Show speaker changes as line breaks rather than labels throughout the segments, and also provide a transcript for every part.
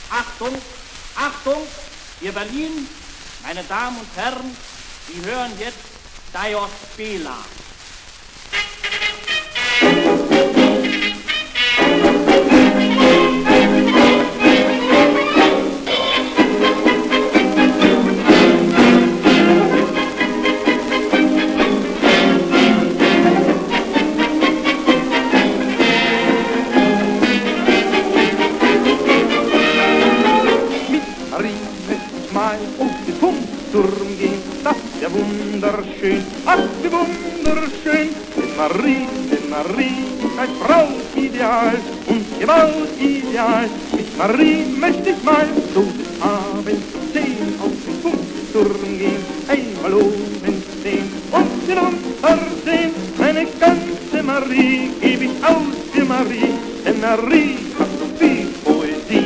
Achtung, Achtung, ihr Berlin, meine Damen und Herren, Sie hören jetzt Dajos Bela.
Turm gehen, das ist ja wunderschön, ach wie wunderschön. Denn Marie ist ein Frau-Ideal und Gewalt-Ideal. Mit Marie möchte ich mal so des Abends 10 auf den Funkturm gehen, einmal oben stehen und hinuntersehen. Meine ganze Marie gebe ich aus für Marie, denn Marie hat so viel Poesie.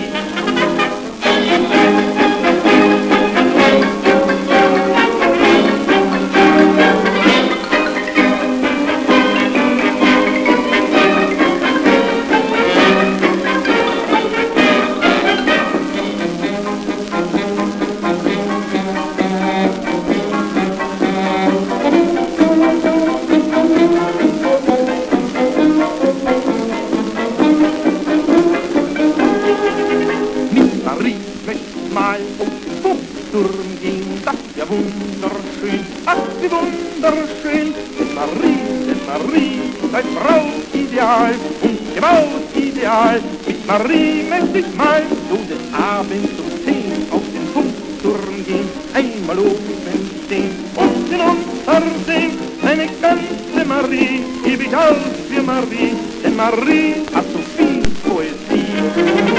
Mal auf den Funkturm gehen, das ist ja wunderschön, ach wie wunderschön. Denn Marie ist ein Frau-Ideal und Gewalt-Ideal. Mit Marie möchte ich mal so des Abends um 10 auf den Funkturm gehen, einmal oben stehen und hinuntersehen. Meine ganze Marie gebe ich aus für Marie, denn Marie hat so viel Poesie.